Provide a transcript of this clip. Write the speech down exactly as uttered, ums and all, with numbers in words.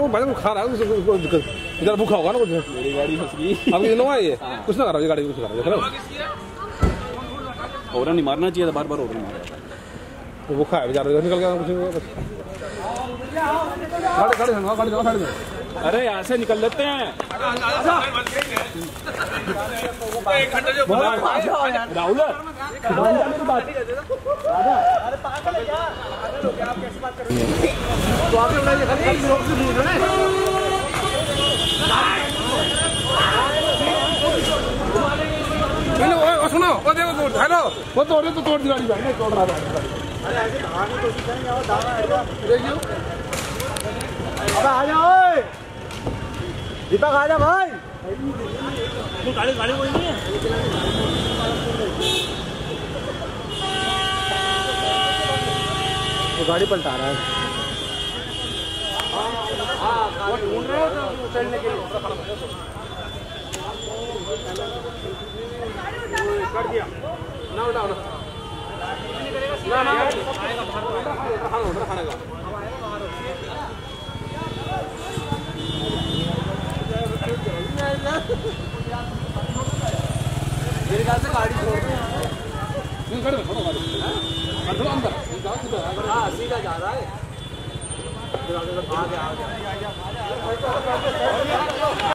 भाई खा रहा है इधर भूखा होगा ना कुछ। मेरी गाड़ी फंस गई। अब इनोवा है ये, कुछ ना करो ये गाड़ी कुछ करो देख लो। और नहीं मारना चाहिए था, बार बार और नहीं मारा। वो भूखा है बेचारा, निकल गया कुछ गाड़ी गाड़ी गाड़ी गाड़ी गाड़ी में। अरे यहाँ से निकल लेते हैं। राहुल सुनो वो देखो हेलो वो तोड़ तो तोड़ दी गाड़ी नहीं तोड़ रहा था। देखियो अब आ जाओ दीपक, आ जा भाई। गाड़ी गाड़ी कोई नहीं है, तो गाड़ी पलटा रहा है। वो ढूंढ रहे हो तो चढ़ने के लिए कर दिया ना, उठाओ ना ना ना खाने का मेरे ख्याल से गाड़ी छोड़ अंदर सीधा जा रहा है।